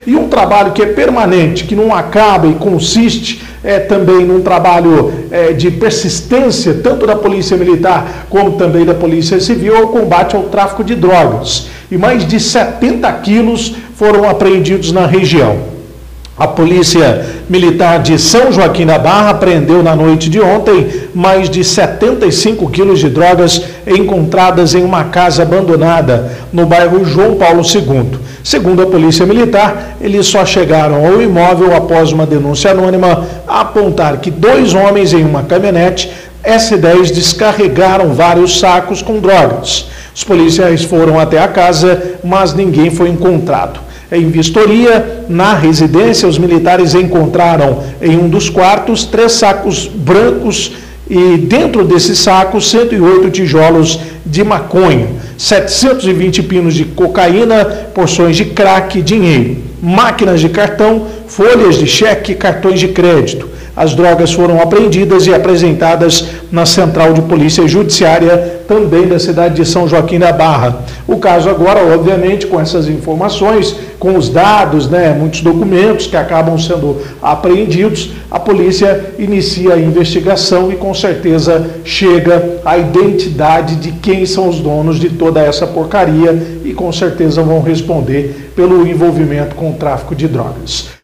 E um trabalho que é permanente, que não acaba e consiste também num trabalho de persistência, tanto da Polícia Militar como também da Polícia Civil, é o combate ao tráfico de drogas. E mais de 70 quilos foram apreendidos na região. A Polícia Militar de São Joaquim da Barra apreendeu na noite de ontem mais de 75 quilos de drogas encontradas em uma casa abandonada no bairro João Paulo II. Segundo a Polícia Militar, eles só chegaram ao imóvel após uma denúncia anônima a apontar que 2 homens em uma caminhonete S10 descarregaram vários sacos com drogas. Os policiais foram até a casa, mas ninguém foi encontrado. Em vistoria, na residência, os militares encontraram em um dos quartos 3 sacos brancos e dentro desses sacos 108 tijolos de maconha, 720 pinos de cocaína, porções de crack e dinheiro, máquinas de cartão, folhas de cheque e cartões de crédito. As drogas foram apreendidas e apresentadas na Central de Polícia Judiciária, também da cidade de São Joaquim da Barra. O caso agora, obviamente, com essas informações, com os dados, muitos documentos que acabam sendo apreendidos, a polícia inicia a investigação e com certeza chega à identidade de quem são os donos de toda essa porcaria e com certeza vão responder pelo envolvimento com o tráfico de drogas.